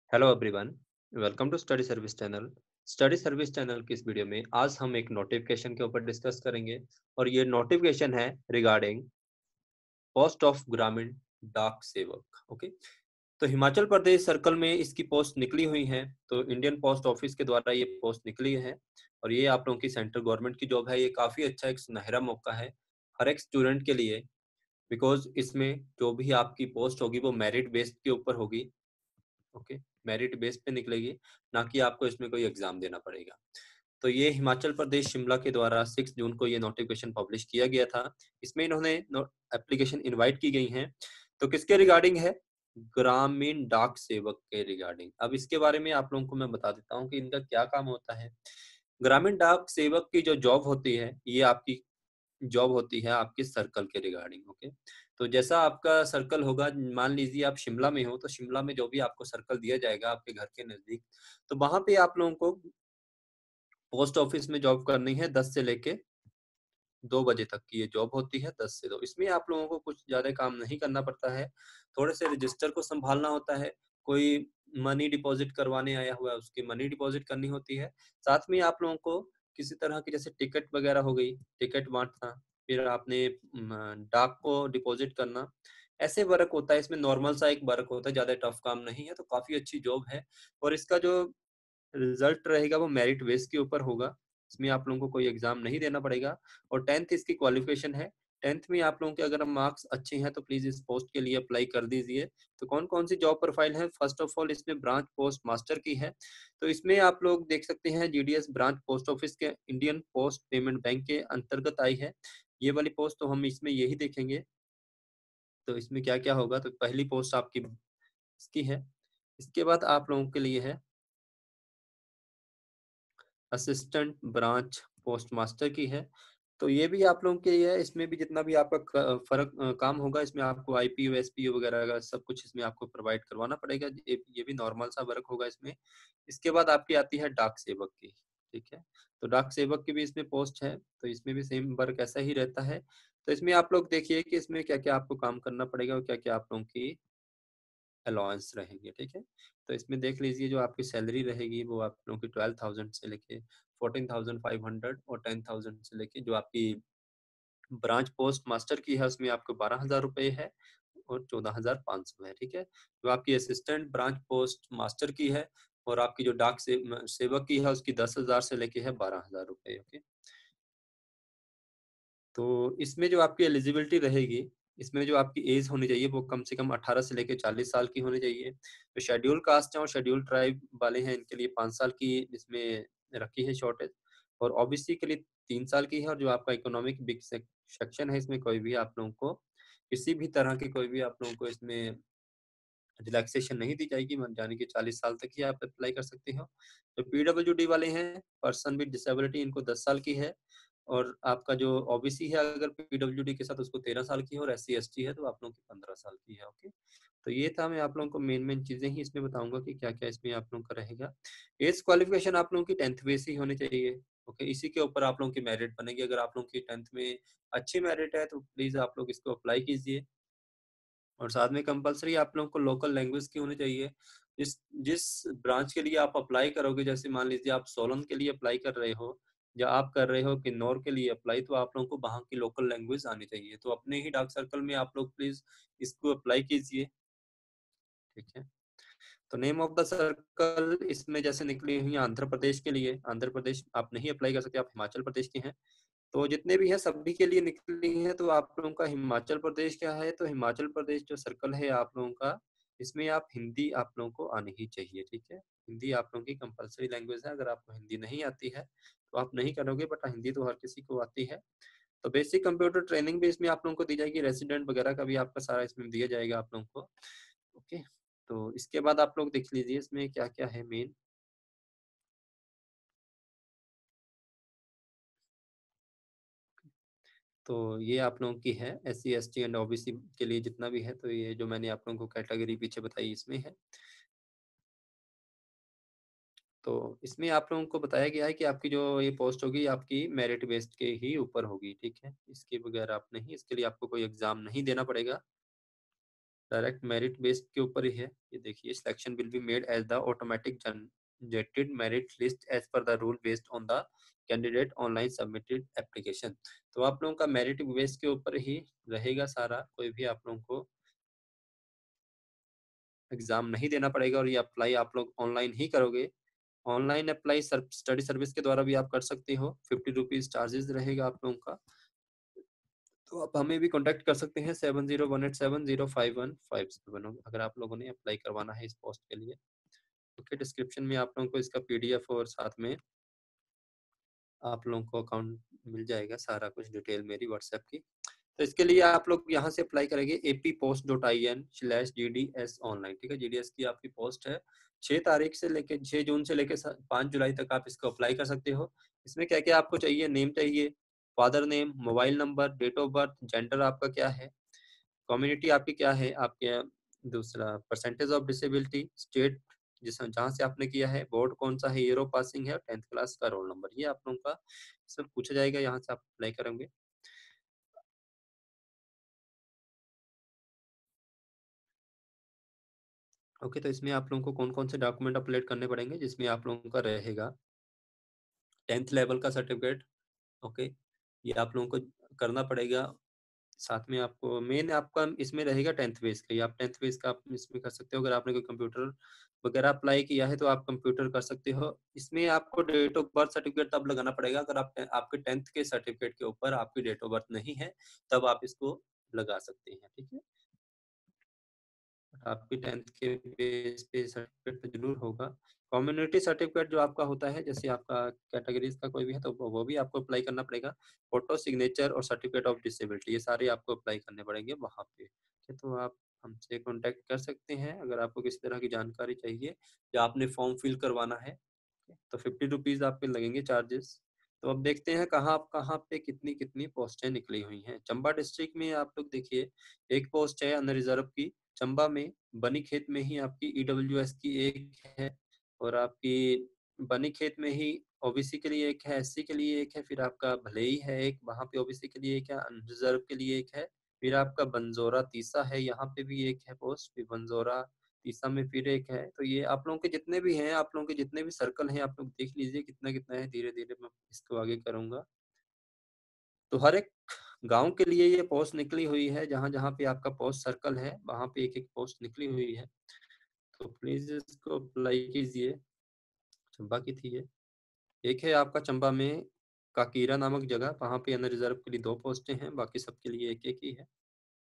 Hello everyone, welcome to study service channel. Study service channel की इस video में आज हम एक नोटिफिकेशन के ऊपर डिस्कस करेंगे और ये नोटिफिकेशन है रिगार्डिंग पोस्ट ऑफ ग्रामीण डाक सेवक। ओके, तो हिमाचल प्रदेश सर्कल में इसकी पोस्ट निकली हुई है। तो इंडियन पोस्ट ऑफिस के द्वारा ये पोस्ट निकली है और ये आप लोगों की सेंट्रल गवर्नमेंट की जॉब है। ये काफी अच्छा एक सुनहरा मौका है हर एक स्टूडेंट के लिए, बिकॉज इसमें जो भी आपकी पोस्ट होगी वो मेरिट बेस्ड के ऊपर होगी। ओके, मेरिट बेस पे निकलेगी, ना कि आपको इसमें कोई एग्जाम देना पड़ेगा। तो ये हिमाचल प्रदेश शिमला के द्वारा 6 जून को ये नोटिफिकेशन पब्लिश किया गया था। इसमें इन्होंने एप्लीकेशन इनवाइट की गई हैं। तो किसके रिगार्डिंग है? ग्रामीण डाक सेवक के रिगार्डिंग। अब इसके बारे में आप लोगों को मैं बता देता हूँ कि इनका क्या काम होता है। ग्रामीण डाक सेवक की जो जॉब होती है, ये आपकी जॉब होती है आपके सर्कल के रिगार्डिंग। ओके, तो जैसा आपका सर्कल होगा, मान लीजिए आप शिमला में हो, तो शिमला में जो भी आपको सर्कल दिया जाएगा आपके घर के नजदीक, तो वहां पे आप लोगों को पोस्ट ऑफिस में जॉब करनी है। 10 से लेके 2 बजे तक की ये जॉब होती है, 10 से 2। इसमें आप लोगों को कुछ ज्यादा काम नहीं करना पड़ता है। थोड़े से रजिस्टर को संभालना होता है। कोई मनी डिपॉजिट करवाने आया हुआ है, उसकी मनी डिपॉजिट करनी होती है। साथ में आप लोगों को किसी तरह की जैसे टिकट वगैरह हो गई, टिकट बांटना, फिर आपने डाक को डिपॉजिट करना, ऐसे वर्क होता है। इसमें नॉर्मल सा एक वर्क होता है, ज्यादा टफ काम नहीं है। तो काफी अच्छी जॉब है और इसका जो रिजल्ट रहेगा वो मेरिट बेस के ऊपर होगा। इसमें आप लोगों को कोई एग्जाम नहीं देना पड़ेगा। और 10th इसकी क्वालिफिकेशन है। 10th में आप लोगों के अगर मार्क्स अच्छे हैं तो प्लीज इस पोस्ट के लिए अप्लाई कर दीजिए। तो कौन कौन सी जॉब प्रोफाइल है? फर्स्ट ऑफ ऑल इसमें ब्रांच पोस्ट मास्टर की है। तो इसमें आप लोग देख सकते हैं जीडीएस ब्रांच पोस्ट ऑफिस के इंडियन पोस्ट पेमेंट बैंक के अंतर्गत आई है ये वाली पोस्ट। तो हम इसमें यही देखेंगे। तो इसमें क्या क्या होगा, तो पहली पोस्ट आपकी इसकी है। इसके बाद आप लोगों के लिए है असिस्टेंट ब्रांच पोस्ट मास्टर की है। तो ये भी आप लोगों के लिए है। इसमें भी जितना भी आपका काम होगा, इसमें आपको आईपीओ एसपीओ वगैरह का सब कुछ इसमें आपको प्रोवाइड करवाना पड़ेगा। ये भी नॉर्मल सा वर्क होगा इसमें। इसके बाद आपकी आती है डाक सेवक की। ठीक है, तो डाक सेवक की भी इसमें पोस्ट है। तो इसमें भी सेम वर्क ऐसा ही रहता है। तो इसमें आप लोग देखिए कि इसमें क्या क्या आपको काम करना पड़ेगा और क्या क्या आप लोगों की अलाउंस रहेंगे। ठीक है, तो इसमें देख लीजिए जो आपकी सैलरी रहेगी वो आप लोगों की 12,000 से लेके 14,500 और 10,000 से लेके जो आपकी ब्रांच पोस्ट मास्टर की है उसमें आपको 12,000 रुपये है और 14,500 है। ठीक है, जो आपकी असिस्टेंट ब्रांच पोस्ट मास्टर की है और आपकी जो डाक से सेवक की है उसकी 10,000 से लेके है 12,000 रुपये। ओके, तो इसमें जो आपकी एलिजिबिलिटी रहेगी, इसमें जो आपकी एज होनी चाहिए वो कम से कम 18 से लेकर 40 साल की होनी चाहिए। जो शेड्यूल कास्ट है और शेड्यूल ट्राइब वाले हैं इनके लिए 5 साल की इसमें रखी है शॉर्टेज। और ओबीसी के लिए 3 साल की है। और जो आपका इकोनॉमिक बिग सेक्शन है इसमें कोई भी आप लोगों को किसी भी तरह की कोई भी आप लोगों को इसमें रिलैक्सेशन नहीं दी जाएगी। यानी कि 40 साल तक ही आप अप्लाई कर सकते हो। जो पीडब्ल्यूडी वाले हैं, पर्सन विद डिसेबिलिटी, इनको 10 साल की है। और आपका जो ओबीसी है अगर पीडब्ल्यूडी के साथ, उसको 13 साल की है। और एससी एसटी है तो आप लोगों की 15 साल की है। ओके, तो ये था, मैं आप लोगों को मेन मेन चीजें ही इसमें बताऊंगा कि क्या क्या इसमें आप लोगों का रहेगा। एज क्वालिफिकेशन आप लोगों की 10th बेस ही होनी चाहिए। ओके, इसी के ऊपर आप लोगों की मेरिट बनेगी। अगर आप लोगों की 10th में अच्छी मेरिट है तो प्लीज आप लोग इसको अप्लाई कीजिए। और साथ में कंपलसरी आप लोगों को लोकल लैंग्वेज की होनी चाहिए। जिस जिस ब्रांच के लिए आप अप्लाई करोगे, जैसे मान लीजिए आप सोलन के लिए अप्लाई कर रहे हो या आप कर रहे हो किन्नौर के लिए अप्लाई, तो आप लोगों को वहाँ की लोकल लैंग्वेज आनी चाहिए। तो अपने ही डाक सर्कल में आप लोग प्लीज इसको अप्लाई कीजिए। ठीक है, तो नेम ऑफ द सर्कल इसमें जैसे निकली हुई है आंध्र प्रदेश के लिए, आंध्र प्रदेश आप नहीं अप्लाई कर सकते, आप हिमाचल प्रदेश के हैं। तो जितने भी हैं सभी के लिए निकली है। तो आप लोगों का हिमाचल प्रदेश क्या है, तो हिमाचल प्रदेश जो सर्कल है आप लोगों का, इसमें आप हिंदी आप लोगों को आनी ही चाहिए। ठीक है, हिंदी आप लोगों की कंपलसरी लैंग्वेज है। अगर आपको हिंदी नहीं आती है तो आप नहीं करोगे, बट हिंदी तो हर किसी को आती है। तो बेसिक कंप्यूटर ट्रेनिंग भी इसमें आप लोगों को दी जाएगी। रेसिडेंट वगैरह का भी आपका सारा इसमें दिया जाएगा आप लोगों को। ओके, तो इसके बाद आप लोग देख लीजिए इसमें क्या क्या है मेन। तो ये आप लोगों की है S C S T and OBC के लिए जितना भी है। तो ये जो मैंने आप लोगों को कैटेगरी पीछे बताई इसमें है। तो इसमें आप लोगों को बताया गया है कि आपकी जो ये पोस्ट होगी आपकी मेरिट बेस्ड के ही ऊपर होगी। ठीक है, इसके बगैर आप नहीं, इसके लिए आपको कोई एग्जाम नहीं देना पड़ेगा। डायरेक्ट मेरिट बेस्ड के ऊपर ही है। ये देखिए, selection will be made as the automatic generated merit list as per the rule based on the candidate online submitted application. तो आप लोगों का मेरिट बेस के ऊपर ही रहेगा सारा, कोई भी आप लोगों को एग्जाम नहीं देना पड़ेगा और ये अप्लाई आप लोग ऑनलाइन ही करोगे। ऑनलाइन अप्लाई स्टडी सर्विस के द्वारा भी आप कर सकते हो। 50 रुपीज चार्जेस रहेगा आप लोगों का। तो आप हमें भी कांटेक्ट कर सकते हैं 7018705157 अगर आप लोगों ने अप्लाई करवाना है इस पोस्ट के लिए। ओके, डिस्क्रिप्शन में आप लोगों को इसका पीडीएफ और साथ में आप लोगों को अकाउंट मिल जाएगा, सारा कुछ डिटेल मेरी व्हाट्सएप की। तो इसके लिए आप लोग यहाँ से अप्लाई करेंगे appost.in/gds ऑनलाइन। ठीक है, जीडीएस की आपकी पोस्ट है। 6 तारीख से लेके 6 जून से लेके 5 जुलाई तक आप इसको अप्लाई कर सकते हो। इसमें क्या क्या आपको चाहिए, नेम चाहिए, father name, mobile number, date of birth, gender आपका क्या है, कम्युनिटी आपकी क्या है, आपके दूसरा परसेंटेज ऑफ डिसेबिलिटी, स्टेट जिस जहाँ से आपने किया है, बोर्ड कौन सा है, ईयर ऑफ पासिंग है, 10th क्लास का रोल नंबर, ये आप लोगों का सब पूछा जाएगा। यहाँ से आप अप्लाई करेंगे। ओके, तो इसमें आप लोगों को कौन कौन से डॉक्यूमेंट अपलोड करने पड़ेंगे, जिसमें आप लोगों का रहेगा 10th लेवल का सर्टिफिकेट। ओके, ये आप लोगों को करना पड़ेगा। साथ में आपको मेन आपका इसमें रहेगा 10th बेस का, ये आप 10th बेस का आप इसमें कर सकते हो। अगर आपने कोई कंप्यूटर वगैरह अप्लाई किया है तो आप कंप्यूटर कर सकते हो। इसमें आपको डेट ऑफ बर्थ सर्टिफिकेट तब लगाना पड़ेगा अगर आप आपके 10th के सर्टिफिकेट के ऊपर आपकी डेट ऑफ बर्थ नहीं है, तब आप इसको लगा सकते हैं। ठीक है, आपकी 10th के बेस पे सर्टिफिकेट तो जरूर होगा। कम्युनिटी सर्टिफिकेट जो आपका होता है, जैसे आपका कैटेगरीज का कोई भी है तो वो भी आपको अप्लाई करना पड़ेगा। फोटो, सिग्नेचर और सर्टिफिकेट ऑफ डिसेबिलिटी, ये सारे आपको अप्लाई करने पड़ेंगे वहाँ पे। ठीक है, तो आप हमसे कांटेक्ट कर सकते हैं अगर आपको किसी तरह की जानकारी चाहिए या आपने फॉर्म फिल करवाना है। तो 50 रुपीज आपके लगेंगे चार्जेस। तो अब देखते हैं कहाँ पे कितनी कितनी पोस्टें निकली हुई हैं। चंबा डिस्ट्रिक्ट में आप लोग देखिए, एक पोस्ट है अनरिजर्व रिजर्व की चंबा में। बनी खेत में ही आपकी ईडब्ल्यूएस की एक है, और आपकी बनी खेत में ही ओबीसी के लिए एक है, एससी के लिए एक है, फिर आपका भलेई है एक, वहां पे ओबीसी के लिए एक है, अनरिजर्व के लिए एक है। फिर आपका बंजोरा तीसा है, यहाँ पे भी एक है पोस्ट, फिर बंजोरा तीसरा में फिर एक है। तो ये आप लोगों के जितने भी हैं, आप लोगों के जितने भी सर्कल हैं, आप लोग देख लीजिए कितना कितना है। धीरे धीरे मैं इसको आगे करूंगा। तो हर एक गांव के लिए ये पोस्ट निकली हुई है, जहां जहां पे आपका पोस्ट सर्कल है वहां पे एक एक पोस्ट निकली हुई है। तो प्लीज इसको अप्लाई कीजिए। चंबा की थी ये। एक है आपका चंबा में काकीरा नामक जगह, वहां पे अनरिजर्व रिजर्व के लिए 2 पोस्टें हैं, बाकी सबके लिए एक एक ही है।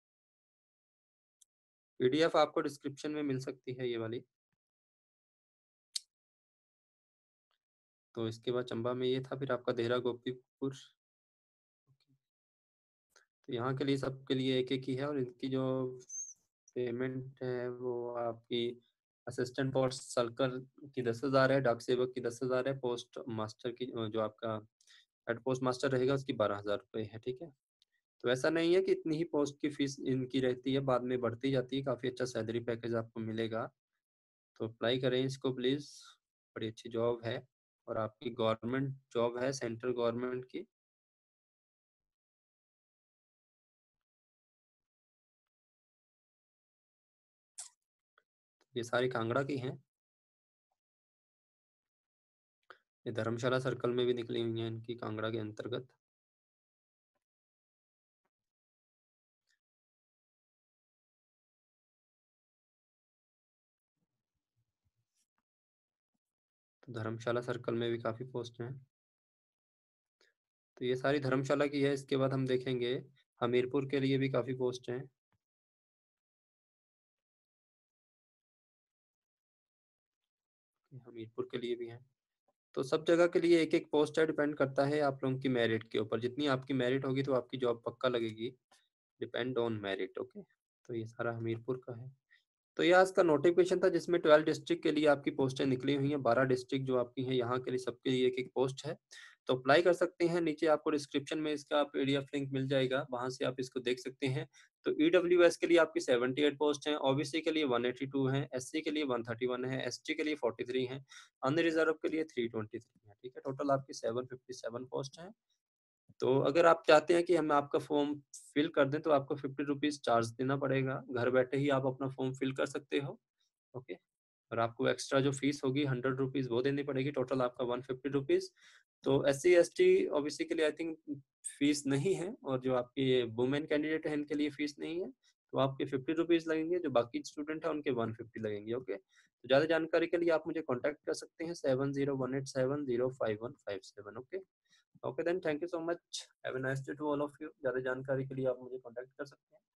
पीडीएफ आपको डिस्क्रिप्शन में मिल सकती है ये वाली। तो इसके बाद चंबा में ये था, फिर आपका देहरा गोपीपुर। तो यहाँ के लिए सबके लिए एक एक ही है, और इनकी जो पेमेंट है वो आपकी असिस्टेंट पोस्ट सर्कल की 10,000 है, डाक सेवक की 10,000 है, पोस्ट मास्टर की जो आपका हेड पोस्ट मास्टर रहेगा उसकी 12,000 रुपये है। ठीक है, तो ऐसा नहीं है कि इतनी ही पोस्ट की फीस इनकी रहती है, बाद में बढ़ती जाती है। काफ़ी अच्छा सैलरी पैकेज आपको मिलेगा। तो अप्लाई करें इसको प्लीज़, बड़ी अच्छी जॉब है और आपकी गवर्नमेंट जॉब है, सेंट्रल गवर्नमेंट की। ये सारी कांगड़ा की हैं। ये धर्मशाला सर्कल में भी निकली हुई हैं इनकी, कांगड़ा के अंतर्गत। तो धर्मशाला सर्कल में भी काफ़ी पोस्ट हैं। तो ये सारी धर्मशाला की है। इसके बाद हम देखेंगे हमीरपुर के लिए भी काफ़ी पोस्ट हैं। हमीरपुर के लिए भी हैं। तो सब जगह के लिए एक एक पोस्ट है, डिपेंड करता है आप लोगों की मेरिट के ऊपर। जितनी आपकी मेरिट होगी तो आपकी जॉब पक्का लगेगी, डिपेंड ऑन मेरिट। ओके, तो ये सारा हमीरपुर का है। तो ये आज का नोटिफिकेशन था जिसमें 12 डिस्ट्रिक्ट के लिए आपकी पोस्टें निकली हुई हैं। 12 डिस्ट्रिक्ट जो आपकी हैं, यहाँ के लिए सबके लिए एक एक पोस्ट है। तो अप्लाई कर सकते हैं। नीचे आपको डिस्क्रिप्शन में इसका पीडीएफ लिंक मिल जाएगा, वहां से आप इसको देख सकते हैं। तो ईडब्ल्यूएस के लिए आपकी 78 पोस्ट हैं, ओबीसी के लिए 182 हैं, एससी के लिए 131 है, एसटी के लिए 43 हैं, अनरिजर्व के लिए 323 है। ठीक है, टोटल आपकी 757 पोस्ट हैं। तो अगर आप चाहते हैं कि हम आपका फॉर्म फिल कर दें तो आपको 50 रुपीज़ चार्ज देना पड़ेगा। घर बैठे ही आप अपना फॉर्म फिल कर सकते हो। ओके। और आपको एक्स्ट्रा जो फीस होगी 100 रुपीज़ वो देनी पड़ेगी, टोटल आपका 150 रुपीज़। तो एससी एसटी ओबीसी के लिए आई थिंक फीस नहीं है, और जो आपके वुमेन कैंडिडेट है इनके लिए फीस नहीं है। तो आपके 50 रुपीज़ लगेंगे, जो बाकी स्टूडेंट है उनके 150 लगेंगे। ओके। तो ज़्यादा जानकारी के लिए आप मुझे कॉन्टैक्ट कर सकते हैं 7018705157। Okay. Okay then, thank you so much, have a nice day to all of you. ज़्यादा जानकारी के लिए आप मुझे कॉन्टैक्ट कर सकते हैं।